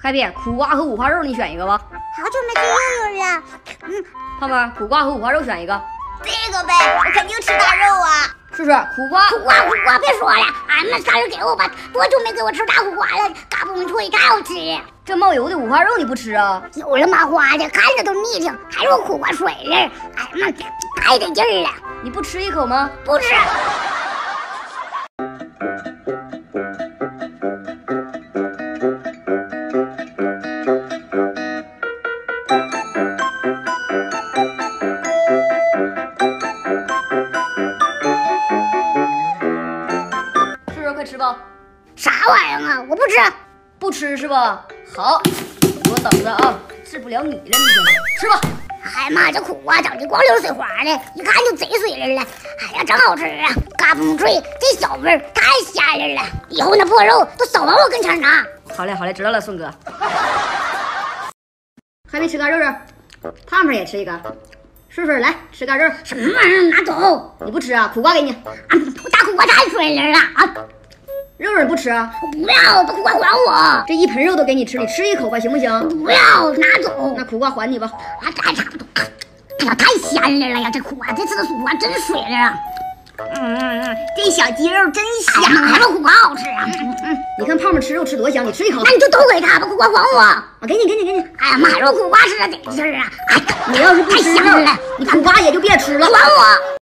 海比，苦瓜和五花肉你选一个吧。 好久没吃肉肉了。 胖胖，苦瓜和五花肉选一个。 这个呗，我肯定吃大肉啊。 是不是？苦瓜， 别说了，俺们啥时候给我吧？多久没给我吃大苦瓜了？嘎嘣脆，真好吃。 这冒油的五花肉你不吃啊？ 有了麻花的，看着都腻挺，还有苦瓜水了，哎妈，太得劲儿了。 你不吃一口吗？ 不吃。 快吃吧！ 啥玩意儿啊？我不吃， 不吃是吧？好，我等着啊！治不了你了，你现在吃吧。 哎妈，这苦瓜长得光溜水滑的，一看就贼水灵了。哎呀，真好吃啊！嘎嘣脆，这小味儿太吓人了。以后那破肉都少往我跟前拿。 好嘞，知道了，顺哥。还没吃干肉肉，胖胖也吃一个。顺顺来吃干肉。 什么玩意儿？拿走！ 你不吃啊？苦瓜给你。 我大苦瓜太水灵了啊！ 肉肉不吃啊？ 我不要，把苦瓜还我！ 这一盆肉都给你吃，你吃一口吧，行不行？ 不要，拿走。 那苦瓜还你吧。 啊，这还差不多。哎呀，太鲜了呀！这苦瓜，这次的苦瓜真水灵。这小鸡肉真香啊！这苦瓜好吃啊！ 你看胖胖吃肉吃多香，你吃一口。 那你就都给他吧，苦瓜还我。 我给你。 哎呀妈，肉苦瓜吃的得劲儿啊！哎， 你要是不吃肉，你苦瓜也就别吃了。 还我。